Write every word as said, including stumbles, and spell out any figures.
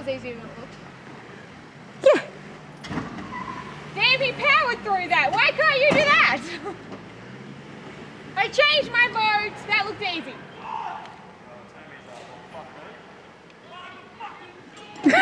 easier than it looked. Yeah. Davey powered through that. Why can't you do that? I changed my modes. That looked easy.